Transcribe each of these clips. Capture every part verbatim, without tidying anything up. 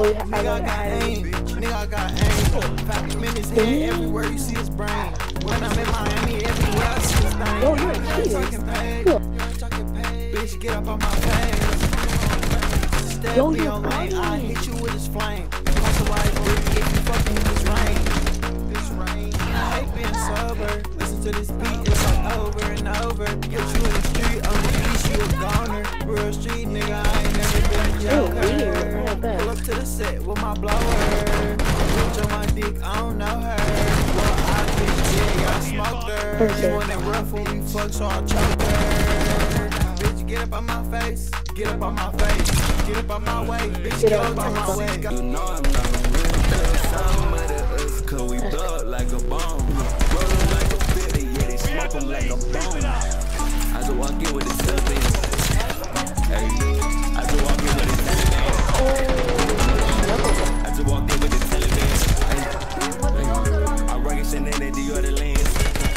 yeah, nigga, I got aim. Nigga, I got aim. Pack him in his head, everywhere you see his brain. When I'm in Miami, everywhere I see his name. Oh, you're talking paid. You're talking paid. Bitch, get up on my face. Step me on lane, I hit you with his flame. That's why it's dirty if you fucking in this rain. This rain. I hate being sober. Listen to this beat, it's like over and over. Put you in the street, on the beach, you a goner. Real street nigga, I ain't never been a joker. Pull up to the set with my blower. Bitch on my dick, I don't know her. Well, I bitch, yeah, y'all smoked her. You want it rough when we fuck, so I choke her. Bitch, get up on my face. Get up on my face. Get up on my way. Bitch, get up on my way. You know I'm not a real thug. Somebody us, cause we thug like a bomb. Rollin' like a fifty, yeah, they smoke 'em like a bomb. I just walk in with the celebration. Hey, I just walk in with the celebration. I just walk in with the celebration. I rock it, Chanel, and the other lanes.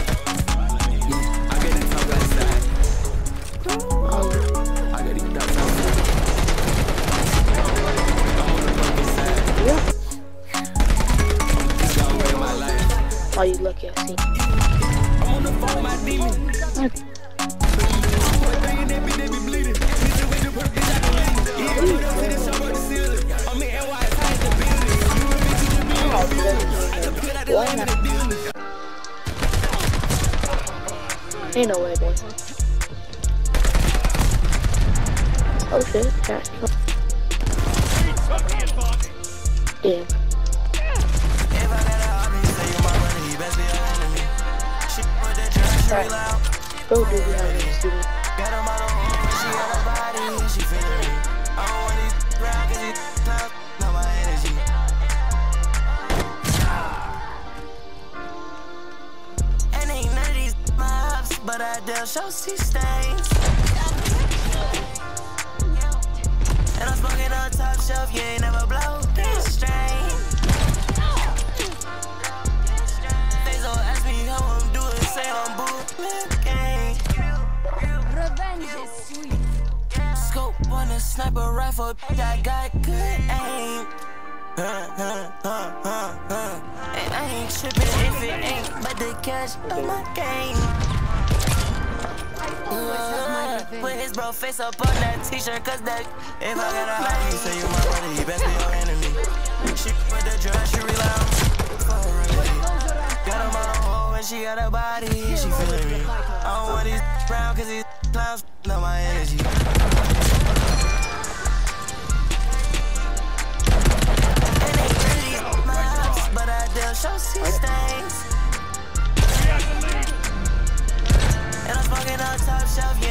I get it talk outside. I got these dogs outside. I'm on the fucking side. Yeah. I'm gonna my life. Oh, you lucky I see. I'm on the phone, my demon. What? Ain't no way, boy. Oh shit, cat. Damn. Right. Go do the other student. But I still show see stains. And I'm smoking on top shelf, you ain't never blow this strain. They so ask me how I'm doing, say I'm bootlegging. Revenge is sweet. Scope on a sniper rifle, I got good aim. Huh, huh, huh, huh, huh. And I ain't tripping if it ain't but the cash of my game. Uh, put his bro face up on that t-shirt, cause that if I got a high, he say you my brother, he best be your enemy. She with the drug, she rely on for a remedy. Got him on a hole and she got a body, she feeling me. I don't want these round cause these clowns know my energy. And they really my house, but I still show see stains. And I'm smoking on top shelf, yeah.